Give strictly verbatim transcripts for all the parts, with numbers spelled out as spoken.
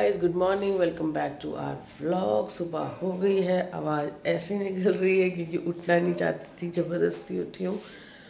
Guys, good morning, welcome back to our vlog. सुबह हो गई है, आवाज़ ऐसे निकल रही है क्योंकि उठना नहीं चाहती थी, ज़बरदस्ती उठी हूँ।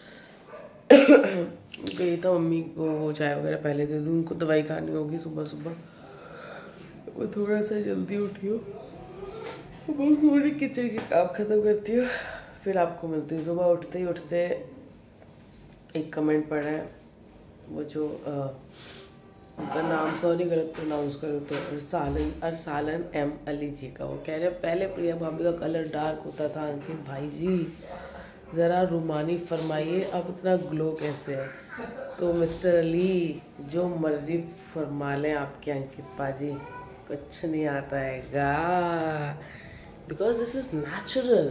गई था मम्मी को वो चाय वगैरह पहले दे दूँ, उनको दवाई खानी होगी सुबह सुबह। वो थोड़ा सा जल्दी उठी हूँ, पूरी किचन के काम ख़त्म करती हूँ, फिर आपको मिलती हूँ। सुबह उठते ही उठते एक कमेंट पड़ा है, वो जो आ, उनका नाम सॉरी गलत प्रोनाउंस करो तो अरसालन अरसालन एम अली जी का। वो कह रहे पहले प्रिया भाभी का कलर डार्क होता था, अंकित भाई जी ज़रा रुमानी फरमाइए अब इतना ग्लो कैसे है। तो मिस्टर अली जो मर्जी फरमा लें आपके अंकित पाजी, कुछ नहीं आता है गा, because this is natural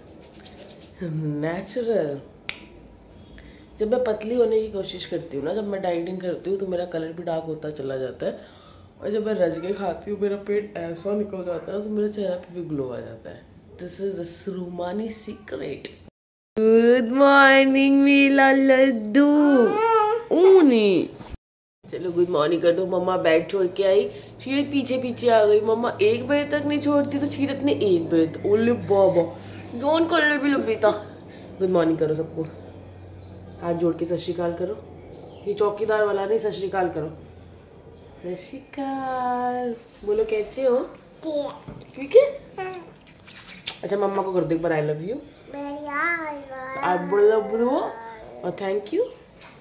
natural. जब मैं पतली होने की कोशिश करती हूँ ना, जब मैं डाइटिंग करती हूँ तो मेरा कलर भी डार्क होता चला जाता है, और जब मैं रज के खाती हूँ मेरा पेट ऐसा निकल जाता है ना, तो मेरे चेहरे पे भी ग्लो आ जाता है। दिस इज द सुरुमानी सीक्रेट। गुड मॉर्निंग मीला लड्डू ऊनी। चलो गुड मॉर्निंग कर दो। मम्मा बेड छोड़ के आई, शीरत पीछे पीछे आ गई। मम्मा एक बजे तक नहीं छोड़ती तो शीरत ने एक बजे तक, ओले बाबा दोन कलर भी लग था। गुड मॉर्निंग करो सबको, हाथ जोड़ के सत श्री अकाल करो। ये चौकीदार वाला नहीं, सत श्री अकाल करो। सत श्री अकाल बोलो, कैसे हो? ठीक है। अच्छा मम्मा को कर दो एक बार आई लव यू। आप बोलो बोलो और थैंक यू।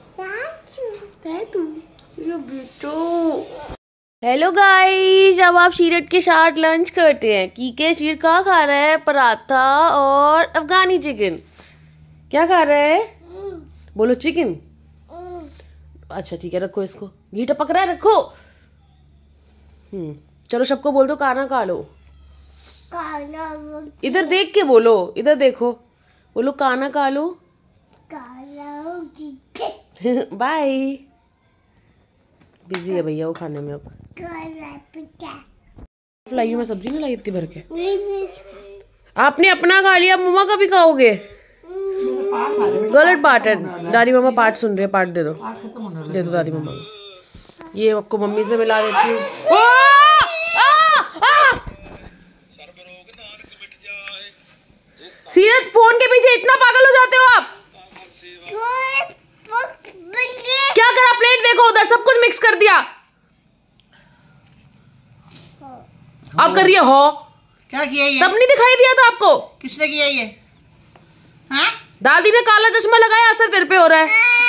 हेलो गाइस, अब आप शीरत के साथ लंच करते हैं। कीके शीर क्या खा रहा है? पराठा और अफगानी चिकन। क्या खा रहा है? बोलो चिकन। अच्छा ठीक है, रखो इसको, घी टपक रहा है, रखो। हम्म चलो सबको बोल दो खाना खा लो। इधर देख के बोलो, इधर देखो, बोलो खाना खा लो। बाय। बिजी है भैया वो खाने में। अब लाई मैं सब्जी नहीं लाई इतनी भर के। आपने अपना खा लिया, मम्मा का भी खाओगे? गलत पार्ट है। दादी मम्मा पार्ट सुन रहे हैं, पार्ट दे दो, दे दो दादी मम्मा को। ये आपको मम्मी से मिला देती हूँ। सीरत फोन के पीछे इतना पागल हो जाते हो आप? क्या करा? प्लेट देखो उधर, सब कुछ मिक्स कर दिया। आप कर रही हो? क्या किया ये? तब नहीं दिखाई दिया था आपको? किसने किया ये? हाँ? दादी ने काला चश्मा लगाया, असर तेरे पे हो रहा है।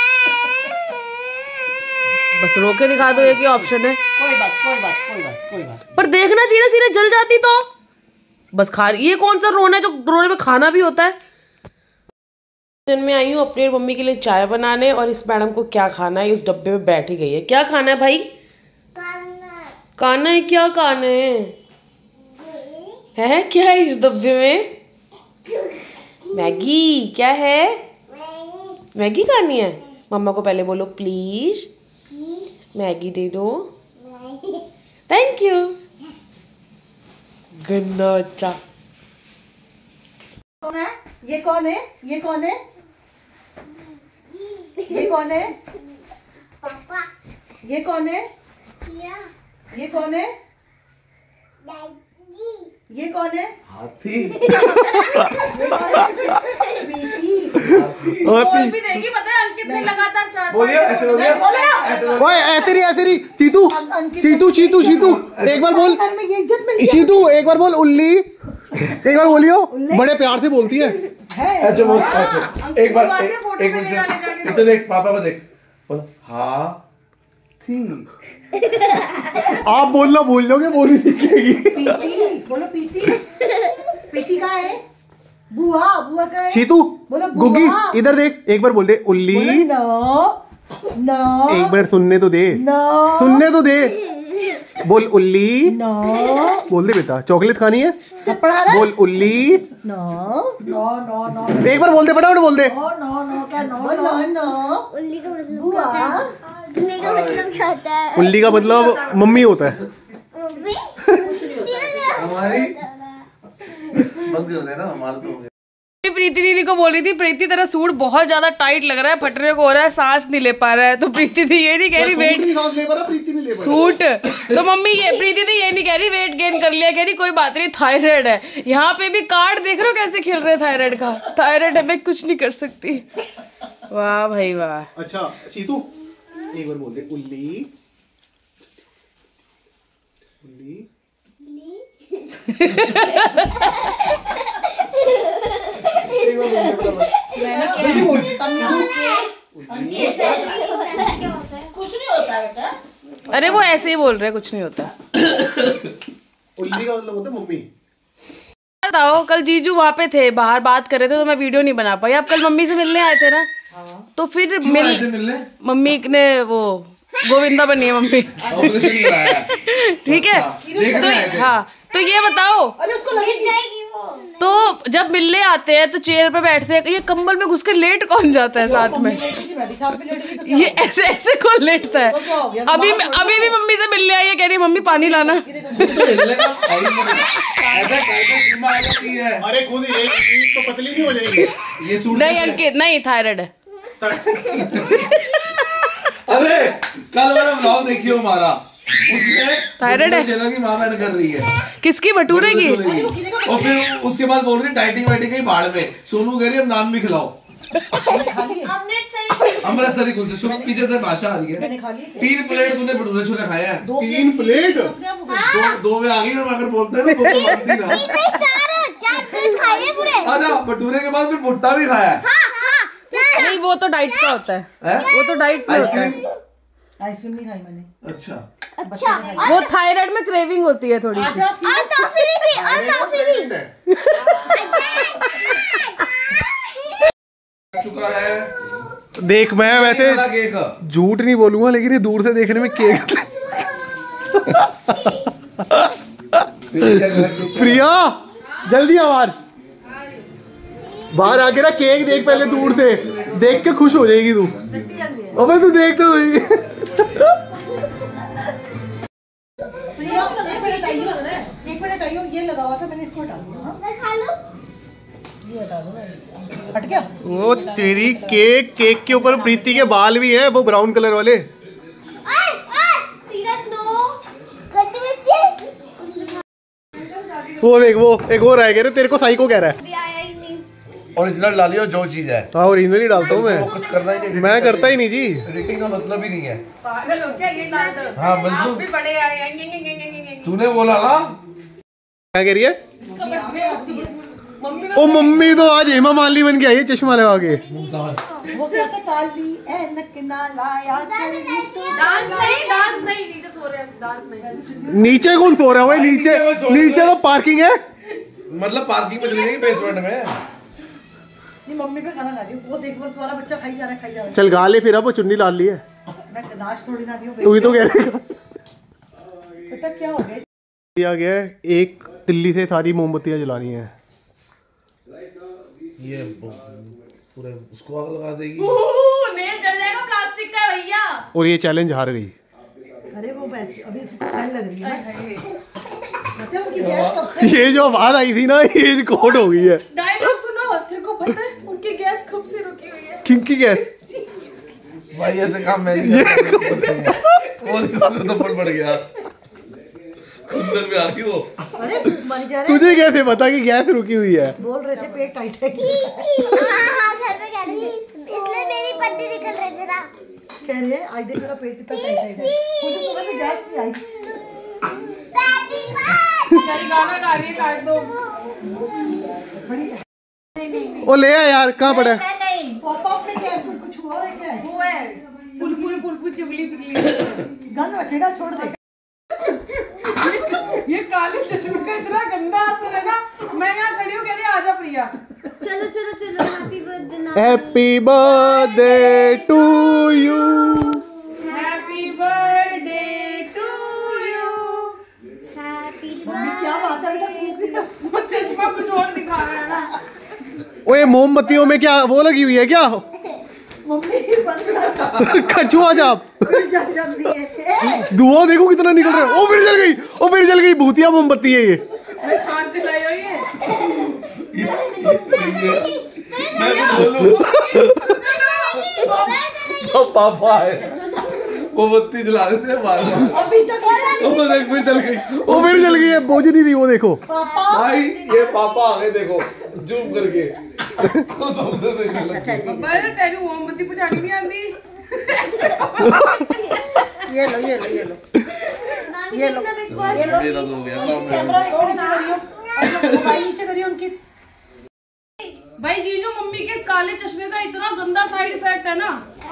बस रोके दिखा दो, एक ही ऑप्शन है। कोई बात कोई बात कोई बात कोई बात पर देखना चाहिए, सीधे जल जाती तो। बस खा रही। ये कौन सा रोना है जो रोने में खाना भी होता है? किचन में आई हूँ अपनी और मम्मी के लिए चाय बनाने, और इस मैडम को क्या खाना है उस डब्बे में बैठी गई है। क्या खाना है भाई? खाना है। क्या खाना है? है क्या है इस डब्बे में? मैगी। क्या है? मैगी खानी है? मम्मा को पहले बोलो प्लीज मैगी दे दो। Thank you. गन्ना अच्छा। कौन है? ये कौन है? ये कौन है? ये कौन है? पापा। ये कौन है? ये कौन है? ये कौन है? हाथी। बोल भी देगी, पता है अंकित ने लगातार चार बोलिए ऐसे हो गया, ऐसे हो गया। ओए ऐसे नहीं ऐसे नहीं। सीतू सीतू सीतू सीतू एक बार बोल। सीतू एक बार बोल। उल्ली एक बार बोलियो, बड़े प्यार से बोलती है। अच्छा बोल, अच्छा एक बार एक मिनट इधर देख, पापा को देख, बोलो हाथी। आप बोलना भूल जाओगे, बोली सीखेगी। पीती बोलो, पीती पीती कहाँ है? बुआ बुआ कहाँ है? सीतू बोलो गुग्गी इधर देख, एक बार बोल दे उल्ली। नो नो, एक बार सुनने तो दे, नो सुनने तो दे। बोल उल्ली। नो बोल दे बेटा, चॉकलेट खानी है? थप्पड़। बोल उल्ली। नो नो नो नो, एक बार बोल दे, फटाफट बोल दे। नो नो नो क्या? No no no. उल्ली का मतलब बुआ, उल्ली का मतलब क्या होता है? उल्ली का मतलब मम्मी होता है। मम्मी हमारी बंद कर देना, हमारा तो प्रीति दीदी को बोल रही थी, प्रीति तेरा सूट बहुत ज्यादा टाइट लग रहा है, फटने को हो रहा है, सांस नहीं ले पा रहा है। तो प्रीति दी ये नहीं कह रही वेट सूट, तो मम्मी ये प्रीति दी ये नहीं कह रही वेट गेन कर लिया, कह रही कोई बात नहीं थायराइड है। यहाँ पे भी कार्ड देख रहे हो कैसे खेल रहे हैं थायराइड का। थायराइड है मैं कुछ नहीं कर सकती। वाह भाई वाह। अच्छा सीतू एक बार बोल दे उल्ली उल्ली कुछ नहीं होता बेटा। अरे वो ऐसे ही बोल रहे हैं कुछ नहीं होता। उल्ली का मतलब होता है मम्मी। बताओ कल जीजू वहाँ पे थे, बाहर बात कर रहे थे तो मैं वीडियो नहीं बना पाई। आप कल मम्मी से मिलने आए थे ना? हाँ। तो फिर मिल मम्मी ने वो गोविंदा बनी है मम्मी। ठीक है तो हाँ तो ये बताओ। अरे उसको लगी जाएगी वो। तो जब मिलने आते हैं तो चेयर पे बैठते हैं, ये कंबल में घुस के लेट कौन जाता है साथ में? ये ऐसे ऐसे कौन लेटता है? अभी अभी भी मम्मी से मिलने आई है, कह रही मम्मी पानी लाना। अरे खुद तो पतली नहीं हो जाएगी ये सूट। नहीं अंकित नहीं थायराइड है। अरे कल वाला ब्लॉग देखियो हमारा, उसमें थायराइड है चलो की माँ बैठ कर रही है। किसकी? भटूरे की। और फिर उसके बाद बोल रही डाइटिंग वाइटिंग कहीं बाढ़ में। सोनू कह रही है नान भी खिलाओ। अमृतसरी कुलचे सुन पीछे से भाषा आ रही है। तीन प्लेट तूने भटूरे छोले खाए हैं? तीन प्लेट दो दो में आ गई ना, अगर बोलते हैं ना दो मानती ना। चार प्लेट खाए पूरे। अच्छा भटूरे के बाद फिर भुट्टा भी खाया है? नहीं वो तो डाइट का होता है, है? वो तो डाइट का होता है। आइसक्रीम नहीं खाई मैंने। अच्छा अच्छा वो थायराइड में क्रेविंग होती है थोड़ी सी। और टॉफी भी और टॉफी भी। चुका है। देख मैं वैसे झूठ नहीं बोलूंगा लेकिन ये दूर से देखने में केक। प्रिया जल्दी आवाज बाहर आके ना केक देख पहले दूर से, देख के खुश हो जाएगी तू। अबे तू देख तो सही। एक मिनट आइयो, ये लगा हुआ था मैंने इसको हटा दिया। मैं खा लूं? ये हटा दो ना, हट गया। वो तेरी केक केक के ऊपर प्रीति के बाल भी है वो ब्राउन कलर वाले। ओए ओए सीरत नो गंदे बच्चे। वो देख वो एक और आएगा रे, तेरे को साइको कह रहा है। भी आया ही नहीं। ओरिजिनल डालियो जो चीज है। हाँ ओरिजिनली डालता हूँ मैं, कुछ करना ही नहीं। मैं करता ही नहीं जी। एडिटिंग का मतलब ही नहीं है। पागल हो क्या? ये डाल दो। हाँ बिल्कुल। आप भी बड़े आए। तूने बोला ना क्या कह रही है? ओ मम्मी तो आज हेमा मालिनी बन के आई है चश्मा लगा के। वो क्या था? काली ऐनक ना लाया डांस नहीं डांस नहीं नीचे सो रहे हैं, डांस नहीं। नीचे कौन सो रहा है? नीचे नीचे तो पार्किंग है। मतलब पार्किंग में चली जाएगी बेसमेंट में। नहीं मम्मी पे खाना खा रही हूँ। वो देख वो तुम्हारा बच्चा खाई जा रहा है खाई जा रहा है। चल गा ले फिर, अब वो चुन्नी डाल ली है। मैं नाच थोड़ी ना रही हूँ। तू ही तो कह रही है। बेटा क्या हो गया? दिया गया है एक तिल्ली से सारी मोमबत्तियां जलानी है। ये पूरे उसको आग लगा देगी। नेल जल जाएगा प्लास्टिक का भैया। और ये चैलेंज हार गई। अरे वो अभी ठंड लग रही है ना। उनकी गैस कब से? ये जो आवाज आई थी ना ये रिकॉर्ड हो गई है। डायलॉग सुनो, तेरे को पता है उनकी गैस कब से रुकी हुई है? किंकी गैस भाई ऐसे काम मैं नहीं करता। वो तो पड़ पड़ गया अंदर में आ गई वो। अरे मर जा रहे। तुझे कैसे पता कि गैस रुकी हुई है? बोल रहे थे पेट टाइट है। हाँ हाँ घर में कह रही थी, इसलिए मेरी पट्टी निकल रही थी ना। कह रहे हैं आज देख मेरा पेट कितना टाइट है। मुझे सुबह से गैस नहीं आई। तेरी गाना गा रही है, काट दो। ओ ले आ यार, कहाँ पड़ा है? नहीं नहीं पापा अपने गैस में कुछ और है क्या? वो है पुलपुल पुलपुल चुगली पिगली। गंद बचेगा छोड़ दे। ये काले चश्मे का इतना गंदा असर है ना। मैं यहाँ खड़ी हूँ कह रही आजा प्रिया। चलो चलो चलो हैप्पी बर्थडे ना। Happy birthday to you. Happy birthday to you. Happy mummy क्या बात है? बेटा सूख दिया। वो चश्मा कुछ और दिखा रहा है ना। ओए मोमबत्तियों में क्या वो लगी हुई है क्या? मम्मी बंद कर। कछुआ जाप फिर जल जल्दी है। धुआं देखो कितना निकल रहा है। ओ फिर जल गई, ओ फिर जल गई। भूतिया मोमबत्ती है ये। मैं कहाँ से लाई हुई है? अब पापा आए वो बत्ती जला देते हैं बार बार। अभी तक वो देख फिर चल गई, वो फिर चल गई है, बोझ नहीं रही वो देखो। भाई ये पापा आ गए देखो जूम करके। तेरी मोमबत्ती बुझानी नहीं आती। ये लो ये लो ये लो ये लो ये लो। मेरा तो हो गया कैमरा और नीचे करियो, मोबाइल नीचे करियो उनकी। भाई जीजू मम्मी के इस काले चश्मे का इतना गंदा साइड इफेक्ट है ना,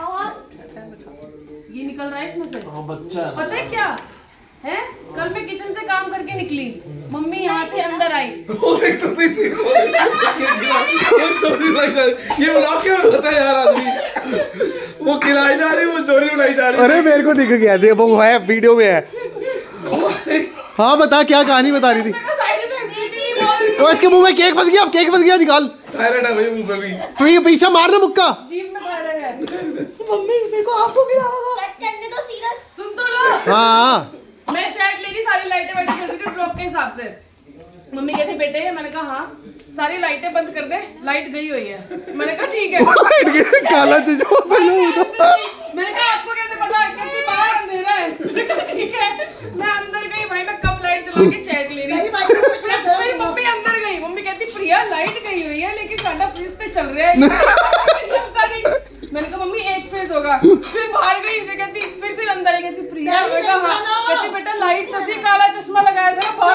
ये निकल रहा है इसमें से। बच्चा पता है क्या है, कल मैं किचन से काम करके निकली, मम्मी यहाँ से अंदर आई। वो एक तो थी थी वो स्टोरी बनाई जा रही, ये ब्लॉग क्यों बनाता है यार आदमी? वो खिलाई जा रही, वो स्टोरी बनाई जा रही। अरे मेरे को दिख गया, देखो वो है वीडियो में है। हाँ बता क्या कहानी बता रही थी। तो इसके मुंह में केक फंस गया, अब केक फंस गया, निकाल। थायराइड है भाई मुंह पे भी। तू ये पीछे मारना मुक्का। जीभ में खा रहा है। मम्मी देखो आपको भी आ रहा था। सुन तो लो। हाँ मैं चैट ले रही, सारी लाइटें बंद कर दी थी ब्लॉक के हिसाब से। मम्मी कहती बेटे, मैंने कहा हाँ, सारी लाइटें बंद कर दे, लाइट गई हुई है। मैंने कहा ठीक है। काला चीज मैंने कहा आपको कैसे पता, कहती बाहर अंधेरा है। मैंने कहा ठीक है। मैं अंदर गई भाई, मैं कब लाइट चला के चैट ले रही। मेरी मम्मी अंदर गई, मम्मी कहती प्रिया लाइट गई हुई है लेकिन साडा फ्रिज तो चल रहा है। मैंने कहा मम्मी एक फेज होगा। फिर बाहर गई, फिर कहती फिर फिर अंदर आई, कहती प्रिया, मैं कहा हाँ, कहती बेटा लाइट तो थी, काला चश्मा लगाया था बाहर।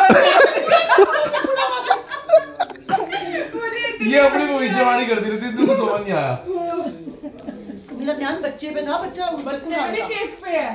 ये अपनी भविष्यवाणी करती रहती, इसमें कुछ समझ नहीं आया। मेरा ध्यान बच्चे पे था, बच्चा बच्चे वाली केक पे है।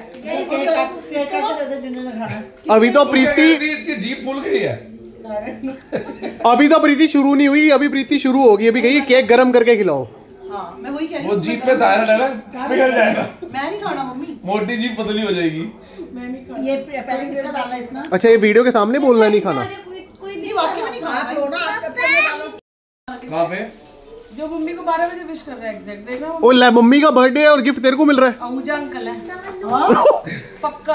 अभी तो प्रीति, इसकी जीभ फूल गई है। अभी तो प्रीति शुरू नहीं हुई, अभी प्रीति शुरू होगी। अभी कही केक गरम करके खिलाओ। हाँ मैं वही कह रही वो हूँ। जीभ पे थायराइड है ना, पिघल जाएगा। मैं नहीं खाना मम्मी, मोटी जीभ पतली हो जाएगी। ये पहले किसका डाला इतना? अच्छा ये वीडियो के सामने बोलना है, नहीं खाना। नहीं वाकई में नहीं खाना। आप लो ना, आप अपने डालो। कहाँ पे? जो मम्मी को बारह बजे विश कर रहा है एग्जैक्ट, देखा ओ ले, मम्मी का बर्थडे है और गिफ्ट तेरे को मिल रहा है। आहूजा अंकल है हाँ? पक्का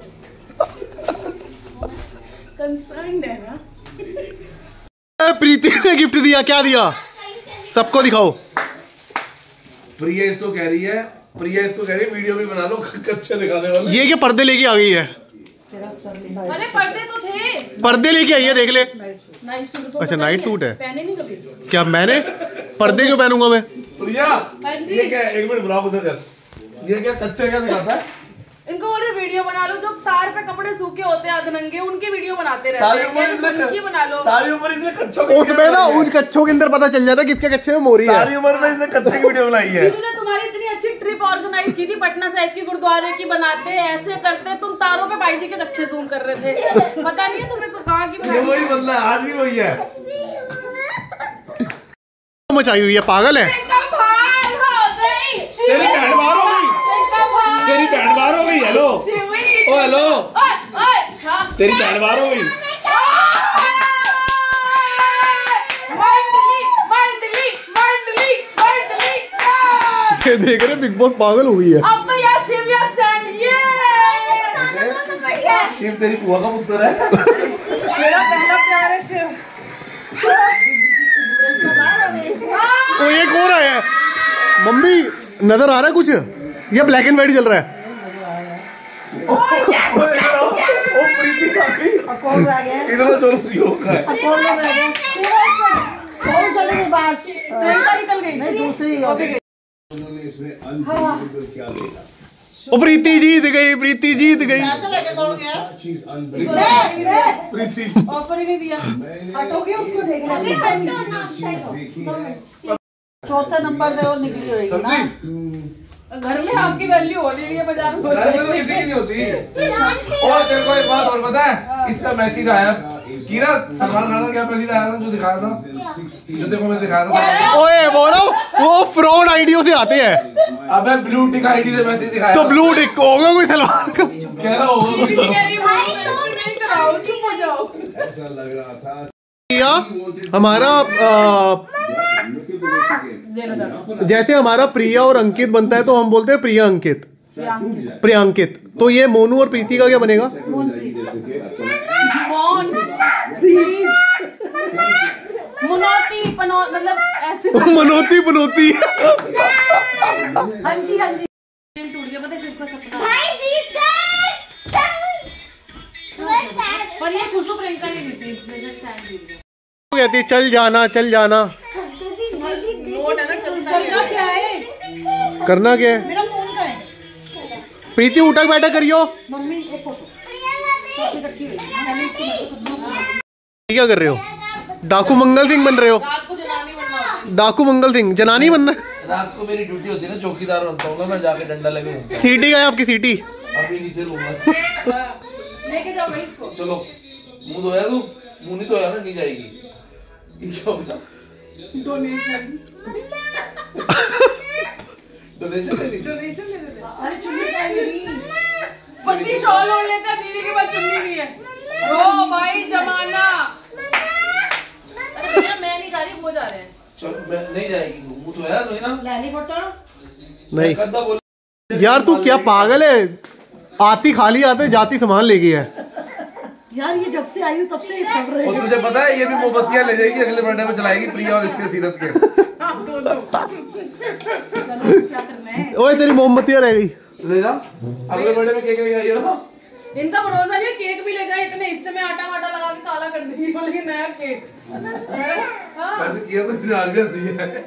कंसर्न्ड है ना। ए, प्रीति ने गिफ्ट दिया, क्या दिया सबको दिखाओ। प्रिया इसको कह रही है, प्रिया इसको कह रही है वीडियो भी बना लो कच्चे दिखाने वाले। ये क्या पर्दे लेके आ गई है? अरे पर्दे तो थे, पर्दे लेके आई है, देख ले। नाइट सूट तो अच्छा नाइट सूट है। पहने नहीं कभी। क्या मैंने पर्दे क्यों पहनूंगा मैं? प्रिया हाँ जी। ये क्या, एक मिनट ब्लॉग उधर कर, ये क्या कच्चे क्या दिखाता है? इनको बोले वीडियो बना लो, जो तार पे कपड़े सूखे होते हैं अधनंगे, उनकी वीडियो बनाते रहते सारी हैं। उम्र कहते इसने उनकी बना लो। सारी उम्र इसने कच्चों की उसमें ना उन कच्छों के अंदर पता चल जाता है किसके कच्चे में मोरी है। सारी उम्र में इसने कच्चे की वीडियो बनाई है। जीजू ने तुम्हारी इतनी अच्छी ट्रिप ऑर्गेनाइज की थी पटना साहिब की, गुरुद्वारे की बनाते ऐसे करते, तुम तारों पे भाई जी के अच्छे जूम कर रहे थे। पता नहीं है तुम्हें कहाँ की ये बनाई। वही बंदा है, आज भी वही है। मचाई हुई है, पागल है। कमाल हो गई। तेरी बहन बाहर हो गई, तेरी बहन बाहर हो गई। हेलो ओ हेलो, तेरी बहन बाहर हो गई। ये देख रहे बिग बॉस, पागल हो गई है। अब तो यार शिविया स्टैंड ये शिव तेरी बुआ का पुत्र है। मेरा पहला प्यार है शिव। तो ये कौन है? मम्मी नजर आ रहा है कुछ? ये ब्लैक एंड व्हाइट चल रहा है। ओ प्रीति आ गई। कौन रह गया? इधर चलो योग है। कौन लोग रह गए? कौन चले गए बाहर? प्रियंका निकल गई। नहीं दूसरी ओ प्रीति जीत गई, प्रीति जीत गई। पैसे लेके कौन गया? प्रीति ऑफर ही नहीं दिया। हटोगे उसको देख लेंगे। चौथा नंबर दे वो निकली होगी ना। घर में आपकी वैल्यू हो रही है, बाजार में घर में तो किसी की नहीं होती। और तेरे को एक बात और पता है, इसका मैसेज आया कीरा, सलमान खान का क्या मैसेज आया था जो दिखाया था, जो देखो मैंने दिखाया था। ओए बोलो वो फ्रॉड आईडियो से आते हैं। अबे ब्लू टिक आईडी से मैसेज दिखाया तो ब्लू टिक होगा कोई सलमान का? कह रहा होगा कोई। चुप हो जाओ। हमारा आ, जैसे हमारा प्रिया और अंकित बनता है तो हम बोलते हैं प्रिया अंकित, प्रियांकित। तो ये मोनू और प्रीति का क्या बनेगा? मुनौती मनो मतलब ऐसे मनोती बनोती। हाँ जी हाँ जी टूट गया, पता है शिव का सपना। भाई जीत गए। पर ये खुशबू प्रियंका नहीं जीती, मेजर स्टैंड जीत गया। कहती चल जाना चल जाना। नोट है ना चलता है। करना क्या है? करना क्या है? मेरा फोन का है। प्रीति उठक बैठक करियो। मम्मी एक फोटो इकट्ठी हुई। मैंने इसको क्या कर रहे हो? डाकू मंगल सिंह बन रहे हो? रात को जनानी बनना होता है। डाकू मंगल सिंह जनानी बनना। रात को मेरी ड्यूटी होती है ना, चौकीदार बनता हूँ ना मैं, जाके डंडा लेके घूमता हूँ। सीटी का है आपकी सीटी? अभी नीचे लूंगा। लेके जाओ भाई इसको। चलो मुंह धोया तू? मुंह नहीं धोया ना, नहीं जाएगी। ये क्या होगा? डोनेशन डोनेशन ले ली? डोनेशन ले लेते। अरे चुन्नी क्या मेरी? पति शॉल ओढ़ लेता है, बीवी के बाद चुन्नी नहीं है। ओ भाई जमाना। अरे भैया मैं नहीं जा रही, वो जा रहे हैं। चलो मैं नहीं जाएगी तू, मुंह धोया नहीं ना? लैनी फोटो नहीं कद्दा बोल यार, तू क्या पागल है? आती खाली आते जाती सामान ले गई है यार। ये जब से आई हूँ तब से सब रहे। और तुझे पता है ये भी मोमबत्तियां ले जाएगी, अगले बर्थडे में चलाएगी प्रिया और इसके सीरत के। क्या करना है? ओए तेरी मोमबत्तियां रह गई। ले जा, अगले बर्थडे में केक लेके आइए ना। इनका भरोसा नहीं है, केक भी ले जाए इतने हिस्से में आटा वाटा लगा के काला कर देंगी, लेकिन नया केक। हाँ। वैसे किया तो इसने आज भी हंसी है।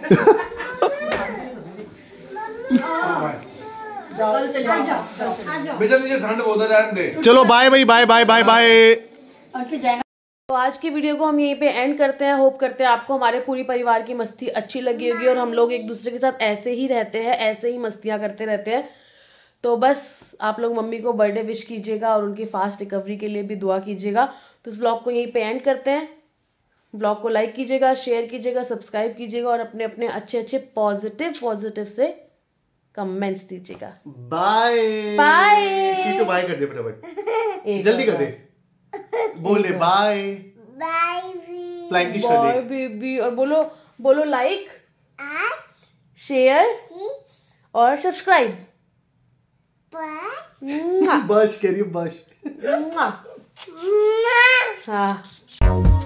कल चले जाओ। बेटा नीचे ठंड बहुत है, रहने दे। चलो बाय भाई, बाय बाय बाय बाय। तो आज की वीडियो को हम यहीं पे एंड करते हैं। होप करते हैं आपको हमारे पूरी परिवार की मस्ती अच्छी लगी होगी, और हम लोग एक दूसरे के साथ ऐसे ही रहते हैं, ऐसे ही मस्तियाँ करते रहते हैं। तो बस आप लोग मम्मी को बर्थडे विश कीजिएगा और उनकी फास्ट रिकवरी के लिए भी दुआ कीजिएगा। तो इस ब्लॉग को यहीं पे एंड करते हैं। ब्लॉग को लाइक कीजिएगा, शेयर कीजिएगा, सब्सक्राइब कीजिएगा और अपने अपने अच्छे अच्छे पॉजिटिव पॉजिटिव से कमेंट्स दीजिएगा। Bye bye. शीटू बाय कर दे फटाफट, एक जल्दी कर दे। बोल दे बाय। बाय फ्लाइंग किस कर बाय दे। बेबी। और बोलो बोलो लाइक, शेयर और सब्सक्राइब। बस करिए बस। हाँ।